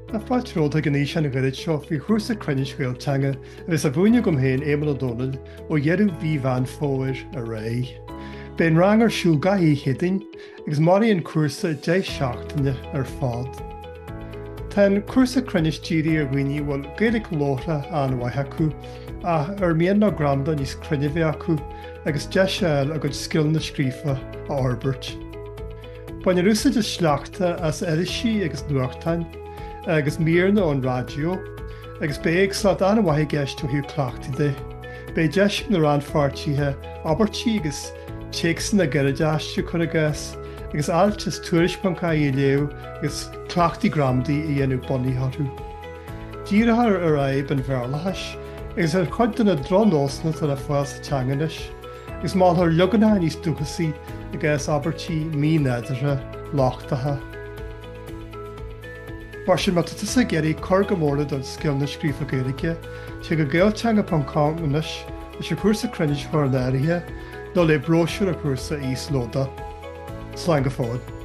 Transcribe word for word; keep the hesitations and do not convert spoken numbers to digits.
A fáilteóta go níos an gcuid seo bhí Cúrsa Cruinnis Ghaelteanga agus a bhuaine gom héin éman Donald ó dhearú bhí bhean fóir a ré. Ben rang ar siúl gaí chédain agus maríon Cúrsa de seachtaine ar fád. Tá Cúrsa Cruinnis tíri a ghuiine bhfuil gaeilge lóra anhaithe acu a ar mian ná granda níos cruinneamh acu agus de seil a go scill na scríofa a orbairt. Bain rúsa de sleachta as eiricí agus nuachtain agus míorna ón radio, agus bé ag slát anhaithe gceist ó hiú cleachtaide. Bé deis na ran fartíthe abertí agus téacsan na geireadeiste chun agus agus altas tuairispanca i leo agus cleachtaí gramdaí i dhéanú bunaí harú. Díreachar ar aib an bhearlachas agus ar chuid duna dronósna tar a fáil sa teanganis, agus má thar leganna níos dúchasaí agus abertí mí neidirthe láchtathe. Mar sin má tutas a geirí cur go mórla don scill na scríofa Gaeilge, te go Ghaelteanga pon cámanis is sé Cúrsa Cruinnis Chornáirithe nó le bróisiúr a Cúrsa Íos Lóda. Slán go fód.